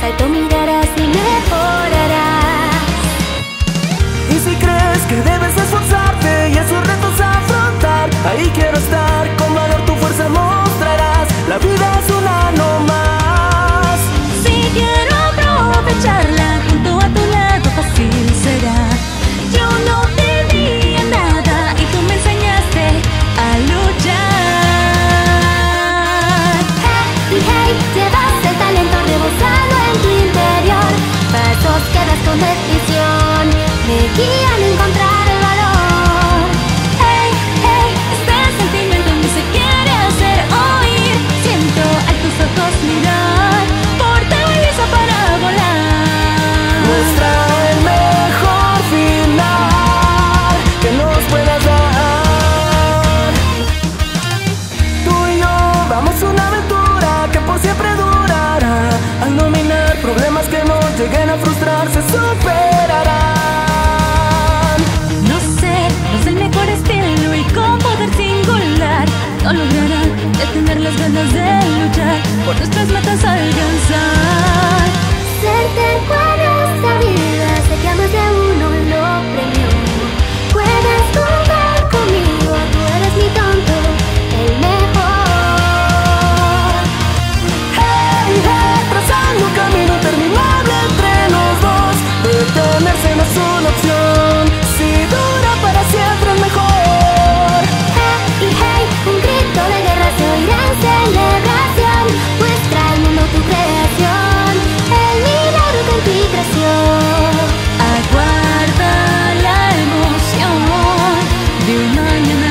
alto mirarás y mejorarás. Y si crees que debes esforzarte y esos retos afrontar, ahí quiero estar, con valor tu fuerza mostrarás. La vida es una no más. Si quiero aprovecharla, junto a tu lado fácil será. Yo no tenía nada y tú me enseñaste a luchar. Hey, hey, llevas el talento rebosado en tu interior. Pasos que das con decisión me guían a encontrar el valor. Hey, hey, este sentimiento en mí se quiere hacer oír. Siento a tus ojos mirar, fortaleza para volar. Muestra el mejor final que nos puedas dar. Tú y yo vamos una aventura que por siempre durará. Al dominar problemas que nos lleguen a frustrar se superarán. No sé el mejor estilo y con poder singular no lograrán detener las ganas de luchar por nuestras metas alcanzar. Ser terco en esta vida, sé que a más de uno lo premió. Puedes contar conmigo, tú eres mi tonto, el mejor. Hey, hey, trazando un camino interminable entre los dos. Detenerse no es una opción, si dura para siempre es mejor. Hey, hey, un grito de guerra se oirá en celebración. Muestra al mundo tu creación, el milagro que en ti creció. Aguarda la emoción de un mañana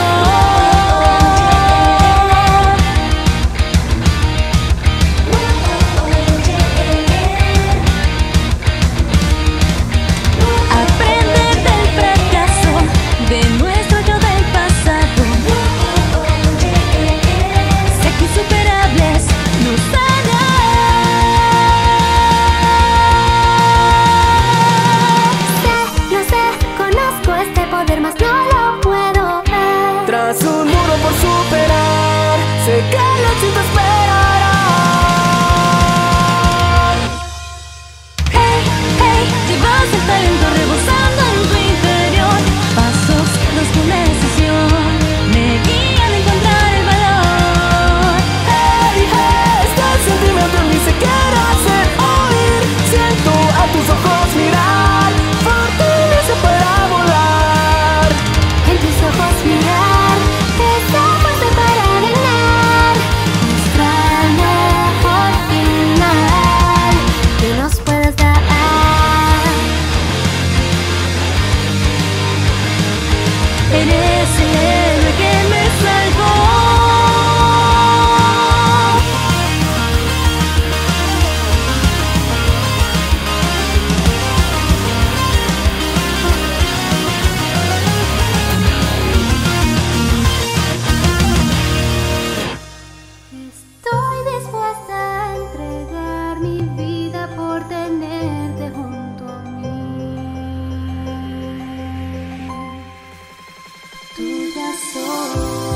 aprender del fracaso de nuestro yo del pasado. Sé que insuperables nos hará. Sé, lo sé, conozco este poder, mas no lo puedo ver. Tras un muro por superar, sé que el éxito esperará. Hey, hey, llevas el talento rebosando en tu interior. Pasos dados con decisión me guían a encontrar el valor. Hey, hey, este sentimiento en mí se quiere hacer oír. Siento a tus ojos mirar, fortaleza para volar. En tus ojos mirar, esa fuerza para ganar. Nuestra mejor final que nos puedas dar. Eres el héroe que me salvó. Estoy dispuesta a entregar mi vida por tenerte junto a mí. Tuya soy.